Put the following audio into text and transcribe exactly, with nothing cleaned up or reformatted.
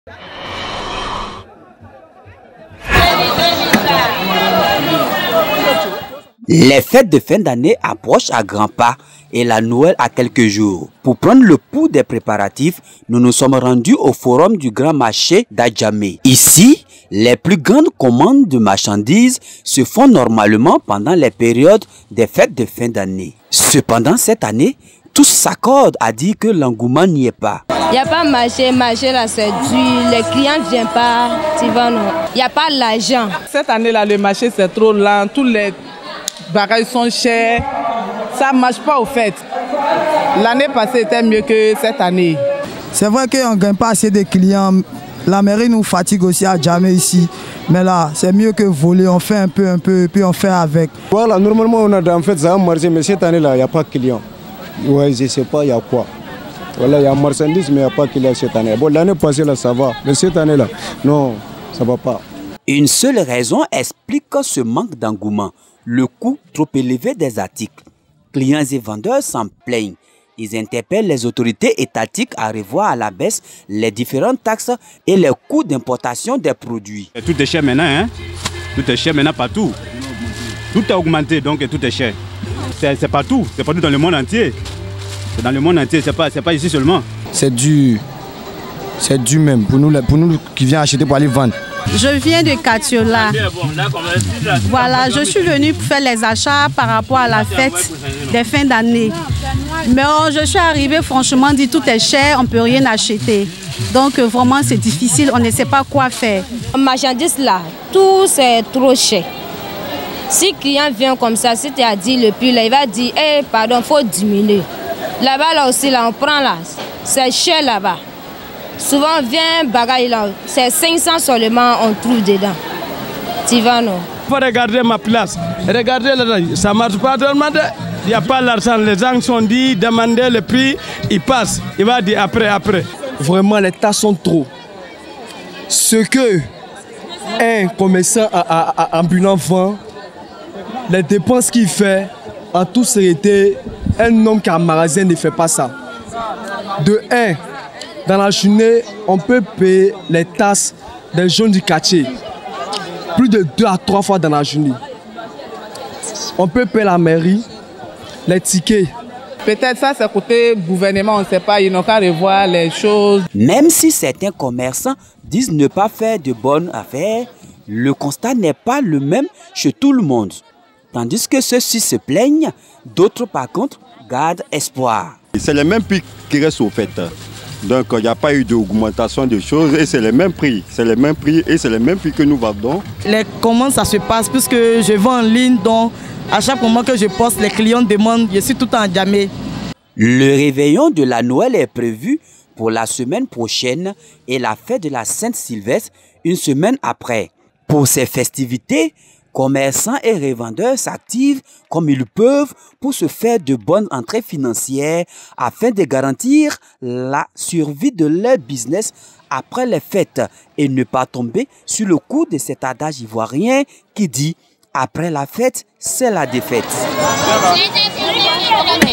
Les fêtes de fin d'année approchent à grands pas et la Noël à quelques jours. Pour prendre le pouls des préparatifs, nous nous sommes rendus au forum du Grand Marché d'Adjamé. Ici, les plus grandes commandes de marchandises se font normalement pendant les périodes des fêtes de fin d'année. Cependant, cette année, tous s'accordent à dire que l'engouement n'y est pas. Il n'y a pas marché, marché là c'est dur, les clients ne viennent pas, tu vois non. Il n'y a pas l'argent. Cette année-là, le marché c'est trop lent, tous les bagages sont chers, ça ne marche pas au fait. L'année passée était mieux que cette année. C'est vrai qu'on ne gagne pas assez de clients, la mairie nous fatigue aussi à jamais ici. Mais là, c'est mieux que voler, on fait un peu, un peu, puis on fait avec. Voilà, normalement on a en fait ça a marché, mais cette année-là, il n'y a pas de clients. Ouais, je ne sais pas, il y a quoi. Voilà, il y a marchandise, mais il n'y a pas de clients cette année. Bon, l'année passée, là, ça va. Mais cette année-là, non, ça ne va pas. Une seule raison explique ce manque d'engouement. Le coût trop élevé des articles. Clients et vendeurs s'en plaignent. Ils interpellent les autorités étatiques à revoir à la baisse les différentes taxes et les coûts d'importation des produits. Et tout est cher maintenant, hein? Tout est cher maintenant partout. Tout a augmenté, donc tout est cher. C'est partout, c'est partout dans le monde entier. C'est dans le monde entier, c'est pas, c'est pas ici seulement. C'est dur. C'est dur même pour nous, pour nous qui viennent acheter pour aller vendre. Je viens de Katiola. Voilà, je suis venue pour faire les achats par rapport à la fête des fins d'année. Mais oh, je suis arrivée, franchement, dit tout est cher, on ne peut rien acheter. Donc vraiment c'est difficile, on ne sait pas quoi faire. Marchandise là, tout c'est trop cher. Si le client vient comme ça, si tu as dit le prix là, il va dire, hey, pardon, il faut diminuer. Là-bas là aussi, là, on prend là, c'est cher là-bas. Souvent, vient bagaille là, c'est cinq cents seulement, on trouve dedans. Tu vas non? Il faut regarder ma place. Regardez là, ça ne marche pas tellement. Il n'y a pas l'argent. Les gens sont dit, demander le prix, ils passent. Il va dire après, après. Vraiment, les tas sont trop. Ce que un commerçant ambulant vend, les dépenses qu'il fait, en toute sérénité, un homme qui a un magasin ne fait pas ça. De un, dans la journée, on peut payer les tasses des jeunes du quartier. Plus de deux à trois fois dans la journée. On peut payer la mairie, les tickets. Peut-être ça, c'est côté gouvernement, on ne sait pas, ils n'ont qu'à revoir les choses. Même si certains commerçants disent ne pas faire de bonnes affaires, le constat n'est pas le même chez tout le monde. Tandis que ceux-ci se plaignent, d'autres par contre gardent espoir. C'est le même prix qui reste au fait. Donc il n'y a pas eu d'augmentation de choses et c'est le même prix. C'est le même prix et c'est le même prix que nous vendons. Les, comment ça se passe puisque je vends en ligne, donc à chaque moment que je poste, les clients demandent, je suis tout en Adjamé. Le réveillon de la Noël est prévu pour la semaine prochaine et la fête de la Sainte-Sylvestre une semaine après. Pour ces festivités, commerçants et revendeurs s'activent comme ils peuvent pour se faire de bonnes entrées financières afin de garantir la survie de leur business après les fêtes et ne pas tomber sur le coup de cet adage ivoirien qui dit « après la fête, c'est la défaite ».